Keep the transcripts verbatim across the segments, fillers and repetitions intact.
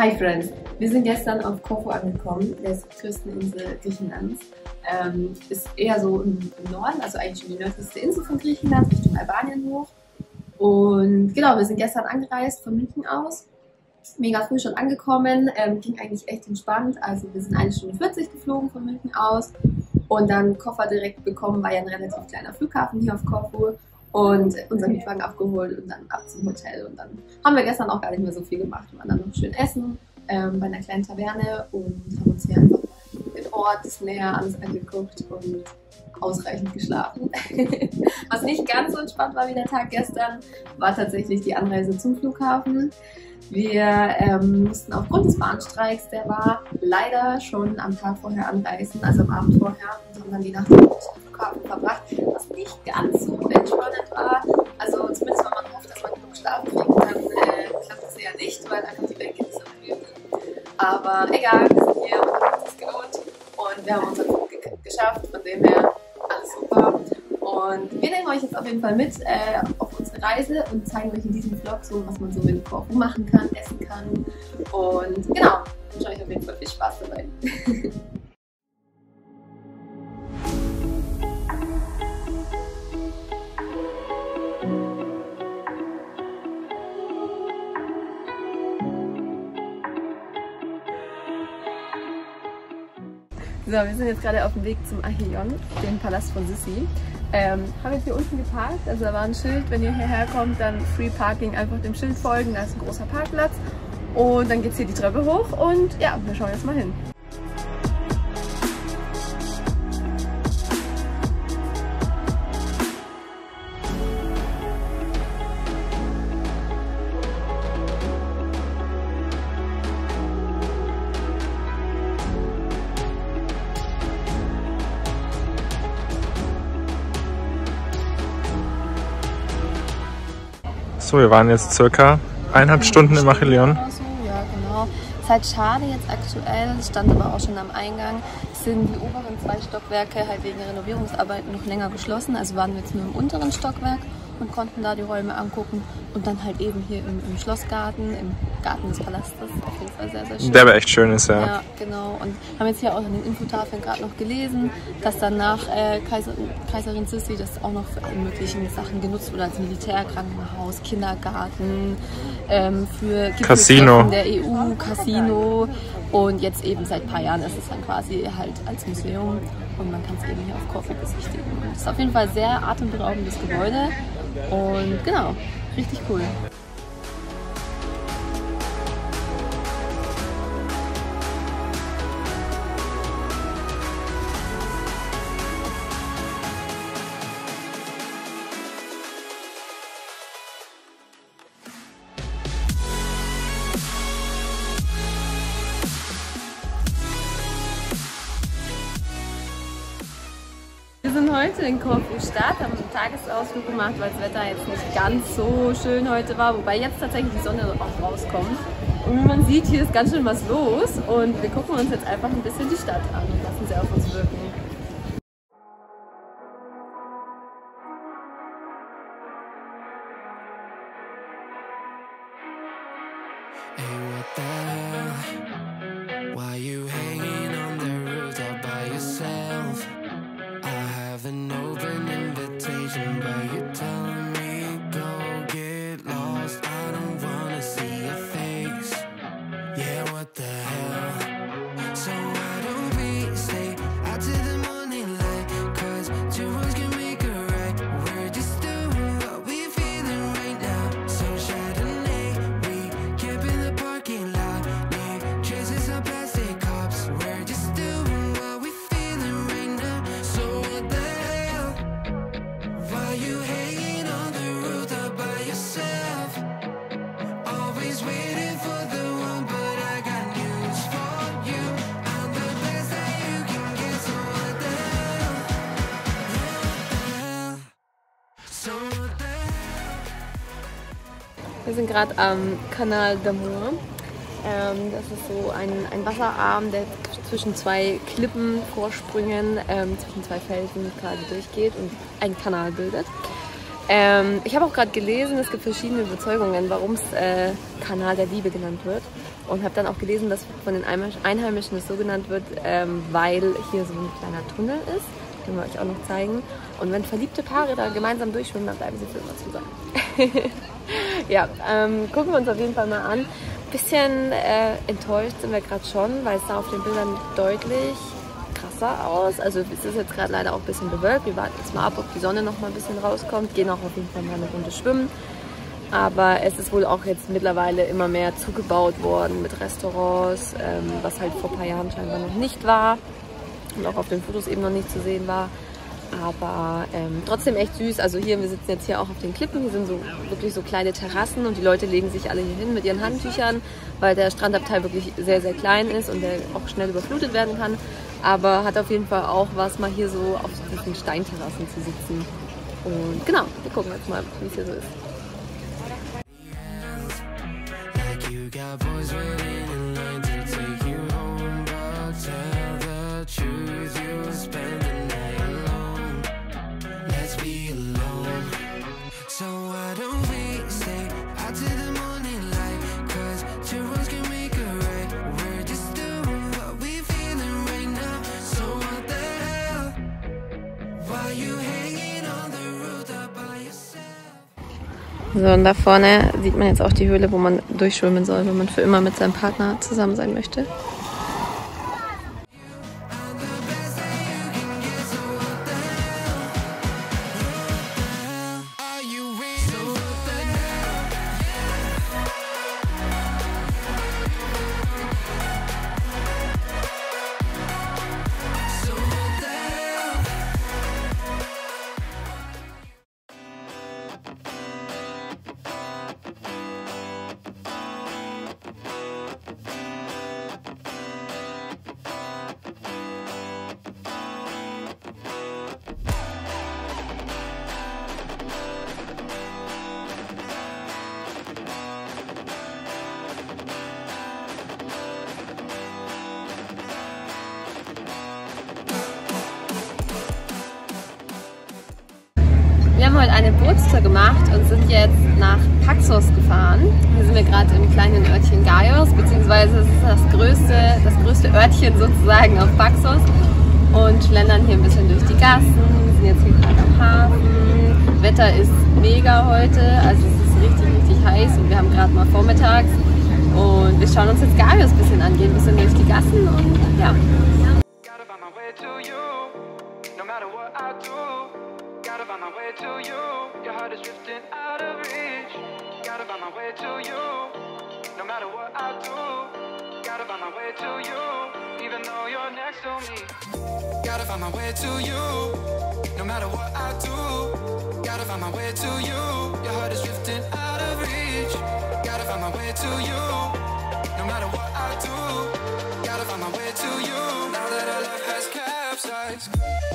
Hi Friends! Wir sind gestern auf Korfu angekommen, der größten Insel Griechenlands. Ähm, ist eher so im Norden, also eigentlich schon die nördlichste Insel von Griechenland, Richtung Albanien hoch. Und genau, wir sind gestern angereist von München aus. Mega früh schon angekommen, ähm, ging eigentlich echt entspannt. Also wir sind eine Stunde vierzig geflogen von München aus und dann Koffer direkt bekommen, war ja ein relativ kleiner Flughafen hier auf Korfu. Und unseren Mietwagen abgeholt und dann ab zum Hotel. Und dann haben wir gestern auch gar nicht mehr so viel gemacht. Wir waren dann noch schön essen ähm, bei einer kleinen Taverne und haben uns hier einfach den Ort, das Meer, alles angeguckt und ausreichend geschlafen. Was nicht ganz so entspannt war wie der Tag gestern, war tatsächlich die Anreise zum Flughafen. Wir ähm, mussten aufgrund des Bahnstreiks, der war, leider schon am Tag vorher anreisen, also am Abend vorher, und haben dann die Nacht am Flughafen verbracht, was nicht ganz so entspannend war. Also zumindest wenn man hofft, dass man genug Schlaf kriegt, dann äh, klappt es eher nicht, weil einfach die Bänke nicht so bequem sind. Aber egal, wir sind hier und hat es gelohnt und wir haben unseren Flug ge geschafft, von dem her alles super. Und wir nehmen euch jetzt auf jeden Fall mit äh, auf unsere Reise und zeigen euch in diesem Vlog so, was man so in Korfu machen kann, essen kann. Und genau, ich wünsche euch auf jeden Fall viel Spaß dabei. So, wir sind jetzt gerade auf dem Weg zum Achaion, dem Palast von Sissi. Ähm, haben jetzt hier unten geparkt, also da war ein Schild, wenn ihr hierher kommt, dann Free Parking, einfach dem Schild folgen, da ist ein großer Parkplatz und dann geht es hier die Treppe hoch und ja, wir schauen jetzt mal hin. So, wir waren jetzt circa eineinhalb Stunden im Achaion. Ja, genau. Es ist halt schade jetzt aktuell, es stand aber auch schon am Eingang, sind die oberen zwei Stockwerke halt wegen Renovierungsarbeiten noch länger geschlossen. Also waren wir jetzt nur im unteren Stockwerk und konnten da die Räume angucken und dann halt eben hier im, im Schlossgarten, im Garten des Palastes. Auf jeden Fall sehr, sehr schön. Der aber echt schön ist, ja. Ja, genau. Und haben jetzt hier auch an den Infotafeln gerade noch gelesen, dass dann nach äh, Kaiser, Kaiserin Sissi das auch noch für alle möglichen Sachen genutzt wurde, als Militärkrankenhaus, Kindergarten, ähm, für Casino der E U, Casino und jetzt eben seit ein paar Jahren ist es dann quasi halt als Museum und man kann es eben hier auf Korfu besichtigen. Und es ist auf jeden Fall ein sehr atemberaubendes Gebäude und genau, richtig cool. Wir sind heute in Korfu Stadt, haben einen Tagesausflug gemacht, weil das Wetter jetzt nicht ganz so schön heute war, wobei jetzt tatsächlich die Sonne auch rauskommt. Und wie man sieht, hier ist ganz schön was los und wir gucken uns jetzt einfach ein bisschen die Stadt an und lassen sie auf uns wirken. Wir sind gerade am Canal d'Amour. Ähm, das ist so ein, ein Wasserarm, der zwischen zwei Klippen, Vorsprüngen, ähm, zwischen zwei Felsen quasi durchgeht und einen Kanal bildet. Ähm, ich habe auch gerade gelesen, es gibt verschiedene Überzeugungen, warum es äh, Kanal der Liebe genannt wird. Und habe dann auch gelesen, dass von den Einheimischen es so genannt wird, ähm, weil hier so ein kleiner Tunnel ist. Können wir euch auch noch zeigen. Und wenn verliebte Paare da gemeinsam durchschwimmen, dann bleiben sie für immer zusammen. Ja, ähm, gucken wir uns auf jeden Fall mal an. Bisschen äh, enttäuscht sind wir gerade schon, weil es sah auf den Bildern deutlich krasser aus. Also es ist jetzt gerade leider auch ein bisschen bewölkt. Wir warten jetzt mal ab, ob die Sonne noch mal ein bisschen rauskommt. Gehen auch auf jeden Fall mal eine Runde schwimmen. Aber es ist wohl auch jetzt mittlerweile immer mehr zugebaut worden mit Restaurants, ähm, was halt vor ein paar Jahren scheinbar noch nicht war und auch auf den Fotos eben noch nicht zu sehen war. Aber ähm, trotzdem echt süß. Also hier, wir sitzen jetzt hier auch auf den Klippen. Hier sind so wirklich so kleine Terrassen und die Leute legen sich alle hier hin mit ihren Handtüchern, weil der Strandabteil wirklich sehr, sehr klein ist und der auch schnell überflutet werden kann. Aber hat auf jeden Fall auch was, mal hier so auf diesen Steinterrassen zu sitzen. Und genau, wir gucken jetzt mal, wie es hier so ist. Got boys waiting in line to take you home, but tell the truth, you'll spend the night alone. Let's be alone. So why don't we stay out to the morning light? Cause two wrongs can make a right. We're just doing what we feeling right now. So what the hell? Why you hanging on the rooftop by yourself? So, und da vorne sieht man jetzt auch die Höhle, wo man durchschwimmen soll, wenn man für immer mit seinem Partner zusammen sein möchte. Wir haben heute eine Bootstour gemacht und sind jetzt nach Paxos gefahren. Hier sind wir gerade im kleinen Örtchen Gaios, beziehungsweise es ist das größte, das größte Örtchen sozusagen auf Paxos und schlendern hier ein bisschen durch die Gassen. Wir sind jetzt hier gerade am Hafen. Wetter ist mega heute, also es ist richtig, richtig heiß und wir haben gerade mal vormittags. Und wir schauen uns jetzt Gaios ein bisschen an, gehen ein bisschen durch die Gassen und ja. Gotta find my way to you. Your heart is drifting out of reach. Gotta find my way to you. No matter what I do. Gotta find my way to you. Even though you're next to me. Gotta find my way to you. No matter what I do. Gotta find my way to you. Your heart is drifting out of reach. Gotta find my way to you. No matter what I do. Gotta find my way to you. Now that our love has capsized.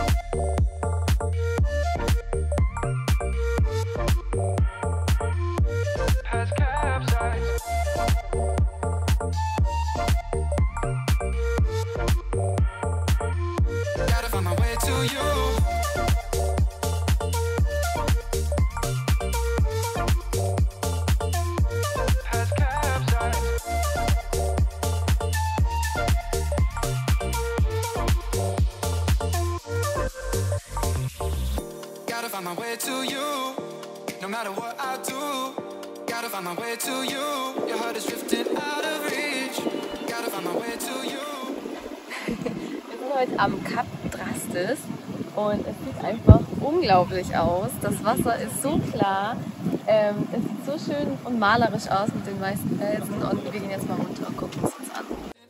Find my way to you, no matter what I do. Gotta find my way to you. Your heart is drifting out of reach. Gotta find my way to you. Wir sind heute am Kap Drastis und es sieht einfach unglaublich aus. Das Wasser ist so klar, ähm, es sieht so schön und malerisch aus mit den weißen Felsen und wir gehen jetzt mal runter und gucken uns das an.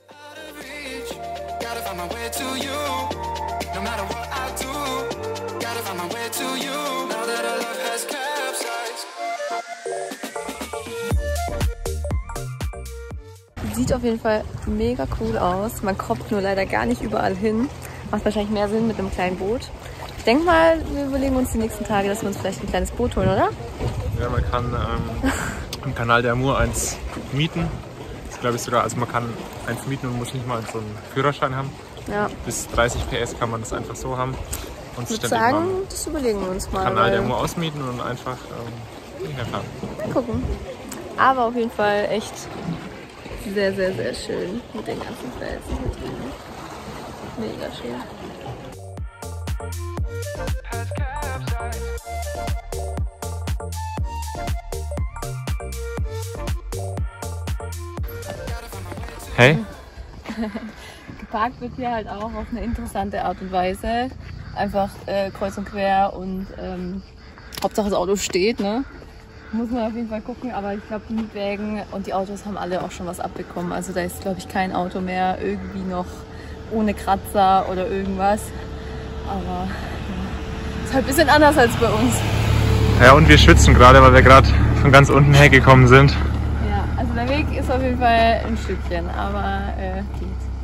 Gotta find my way to you, no matter what I do. Gotta find my way to you, now that our love has capsized. Sieht auf jeden Fall mega cool aus. Man kommt nur leider gar nicht überall hin. Macht wahrscheinlich mehr Sinn mit einem kleinen Boot. Ich denke mal, wir überlegen uns die nächsten Tage, dass wir uns vielleicht ein kleines Boot holen, oder? Ja, man kann ähm, im Kanal der Amur eins mieten. Das glaube ich sogar, also man kann eins mieten und muss nicht mal so einen Führerschein haben. Ja. Bis dreißig P S kann man das einfach so haben. uns Ich würde ständig sagen, mal das überlegen wir uns mal. Kanal der weil- Mur ausmieten und einfach ähm, hierher fahren. Mal gucken. Aber auf jeden Fall echt sehr, sehr, sehr schön mit den ganzen Felsen hier drüben. Mega schön. has capsized. Hey? Geparkt wird hier halt auch auf eine interessante Art und Weise. Einfach äh, kreuz und quer und ähm, Hauptsache das Auto steht, ne? Muss man auf jeden Fall gucken, aber ich glaube die Mietwägen und die Autos haben alle auch schon was abbekommen. Also da ist, glaube ich, kein Auto mehr irgendwie noch ohne Kratzer oder irgendwas. Aber ja, ist halt ein bisschen anders als bei uns. Ja, und wir schwitzen gerade, weil wir gerade von ganz unten hergekommen sind. Ja, also der Weg ist auf jeden Fall ein Stückchen, aber äh, geht.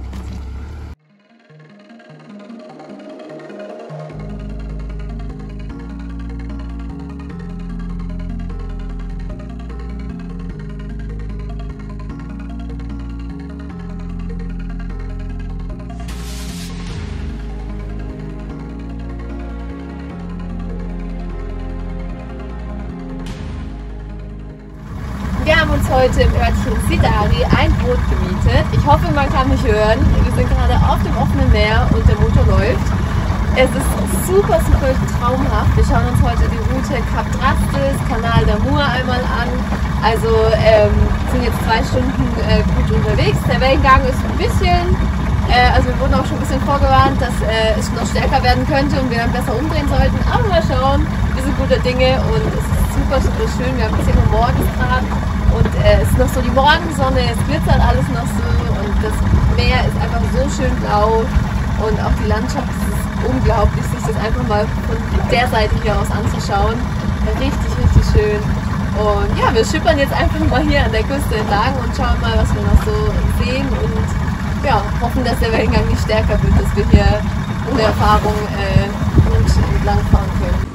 Wir haben uns heute im Örtchen Sidari ein Boot gemietet. Ich hoffe, man kann mich hören. Wir sind gerade auf dem offenen Meer und der Motor läuft. Es ist super, super traumhaft. Wir schauen uns heute die Route Kap Drastis, Kanal der Mur einmal an. Also ähm, sind jetzt zwei Stunden äh, gut unterwegs. Der Wellengang ist ein bisschen, äh, also wir wurden auch schon ein bisschen vorgewarnt, dass äh, es noch stärker werden könnte und wir dann besser umdrehen sollten. Aber mal schauen, wir sind guter Dinge und es ist super, super schön. Wir haben zehn Uhr morgens gerade. Und äh, es ist noch so die Morgensonne, es glitzert alles noch so und das Meer ist einfach so schön blau und auch die Landschaft ist unglaublich, sich das einfach mal von der Seite hier aus anzuschauen. Richtig, richtig schön. Und ja, wir schippern jetzt einfach mal hier an der Küste entlang und schauen mal, was wir noch so sehen und ja, hoffen, dass der Wellengang nicht stärker wird, dass wir hier ohne Erfahrung äh, gut entlang fahren können.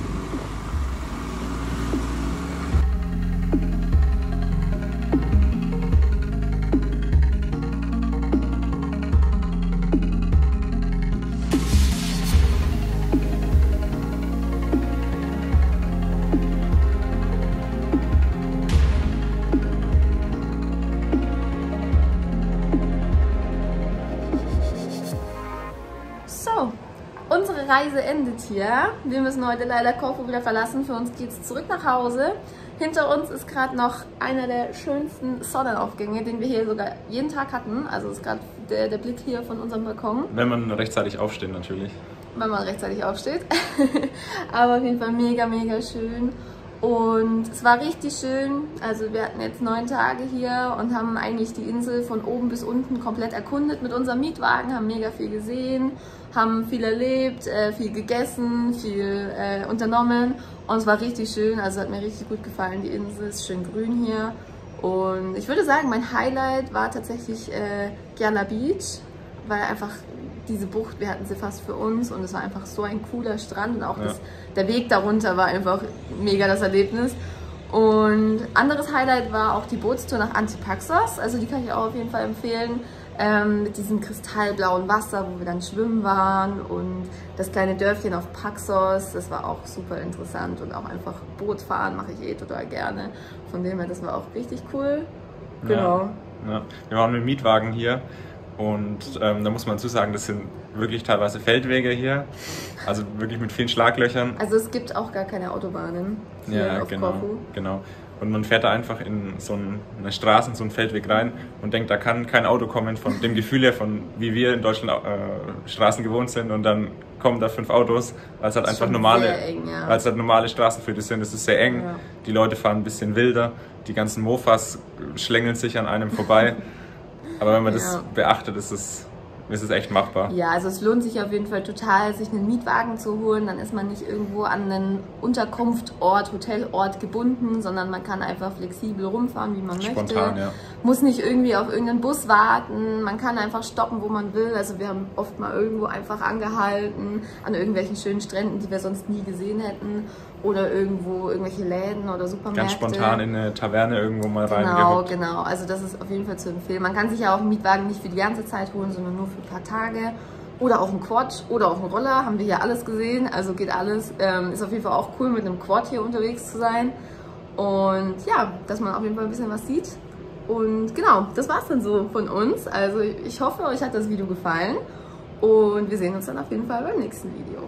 So, unsere Reise endet hier. Wir müssen heute leider Korfu wieder verlassen. Für uns geht es zurück nach Hause. Hinter uns ist gerade noch einer der schönsten Sonnenaufgänge, den wir hier sogar jeden Tag hatten. Also ist gerade der, der Blick hier von unserem Balkon. Wenn man rechtzeitig aufsteht natürlich. Wenn man rechtzeitig aufsteht. Aber auf jeden Fall mega, mega schön. Und es war richtig schön. Also wir hatten jetzt neun Tage hier und haben eigentlich die Insel von oben bis unten komplett erkundet mit unserem Mietwagen, haben mega viel gesehen, haben viel erlebt, äh, viel gegessen, viel äh, unternommen und es war richtig schön. Also hat mir richtig gut gefallen. Die Insel ist schön grün hier. Und ich würde sagen, mein Highlight war tatsächlich äh, Gyala Beach, weil einfach diese Bucht, wir hatten sie fast für uns und es war einfach so ein cooler Strand und auch Ja. das, der Weg darunter war einfach mega das Erlebnis. Und anderes Highlight war auch die Bootstour nach Antipaxos, also die kann ich auch auf jeden Fall empfehlen, ähm, mit diesem kristallblauen Wasser, wo wir dann schwimmen waren und das kleine Dörfchen auf Paxos, das war auch super interessant und auch einfach Boot fahren mache ich eh total gerne, von dem her, das war auch richtig cool. Genau. Ja, ja. Wir waren mit dem Mietwagen hier und ähm, da muss man dazu sagen, das sind wirklich teilweise Feldwege hier, also wirklich mit vielen Schlaglöchern. Also es gibt auch gar keine Autobahnen hier Ja, auf genau, Korfu. genau. Und man fährt da einfach in so eine Straße, in so einen Feldweg rein und denkt, da kann kein Auto kommen, von dem Gefühl her, von wie wir in Deutschland äh, Straßen gewohnt sind und dann kommen da fünf Autos, weil es halt Das ist einfach schon normale, sehr eng, ja. weil es halt normale Straßen für die sind. Es ist sehr eng, Ja. die Leute fahren ein bisschen wilder, die ganzen Mofas schlängeln sich an einem vorbei. Aber wenn man das Ja. beachtet, ist es, ist es echt machbar. Ja, also es lohnt sich auf jeden Fall total, sich einen Mietwagen zu holen. Dann ist man nicht irgendwo an einen Unterkunftort, Hotelort gebunden, sondern man kann einfach flexibel rumfahren, wie man Spontan, möchte. ja. Muss nicht irgendwie auf irgendeinen Bus warten. Man kann einfach stoppen, wo man will. Also wir haben oft mal irgendwo einfach angehalten, an irgendwelchen schönen Stränden, die wir sonst nie gesehen hätten. Oder irgendwo irgendwelche Läden oder Supermärkte. Ganz spontan in eine Taverne irgendwo mal Genau, reingehuckt. genau. Also das ist auf jeden Fall zu empfehlen. Man kann sich ja auch einen Mietwagen nicht für die ganze Zeit holen, sondern nur für ein paar Tage. oder auch ein Quad oder auch ein Roller, haben wir hier alles gesehen, also geht alles. Ähm, ist auf jeden Fall auch cool, mit einem Quad hier unterwegs zu sein und ja, dass man auf jeden Fall ein bisschen was sieht. Und genau, das war's dann so von uns. Also ich hoffe, euch hat das Video gefallen und wir sehen uns dann auf jeden Fall beim nächsten Video.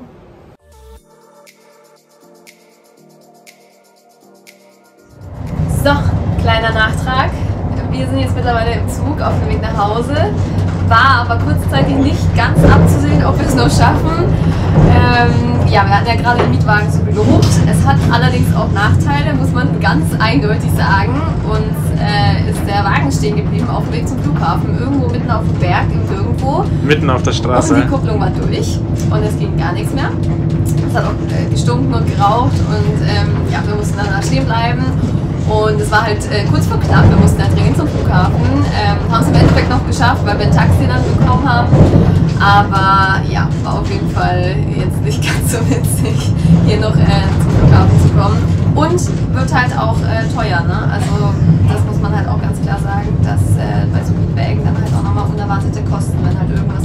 So, kleiner Nachtrag. Wir sind jetzt mittlerweile im Zug auf dem Weg nach Hause. War aber kurzzeitig nicht ganz abzusehen, ob wir es noch schaffen. Ähm, ja, wir hatten ja gerade den Mietwagen so gelobt. Es hat allerdings auch Nachteile, muss man ganz eindeutig sagen. Uns äh, ist der Wagen stehen geblieben auf dem Weg zum Flughafen. Irgendwo mitten auf dem Berg, irgendwo. Mitten auf der Straße. Und die Kupplung war durch und es ging gar nichts mehr. Es hat auch äh, gestunken und geraucht und ähm, ja, wir mussten dann da stehen bleiben. Und es war halt äh, kurz vor knapp, wir mussten dann dringend zum Flughafen. Ähm, haben es im Endeffekt noch geschafft, weil wir ein Taxi dann bekommen haben. Aber ja, war auf jeden Fall jetzt nicht ganz so witzig, hier noch äh, zum Flughafen zu kommen. Und wird halt auch äh, teuer, ne? Also das muss man halt auch ganz klar sagen, dass äh, bei so Mietwägen dann halt auch nochmal unerwartete Kosten, wenn halt irgendwas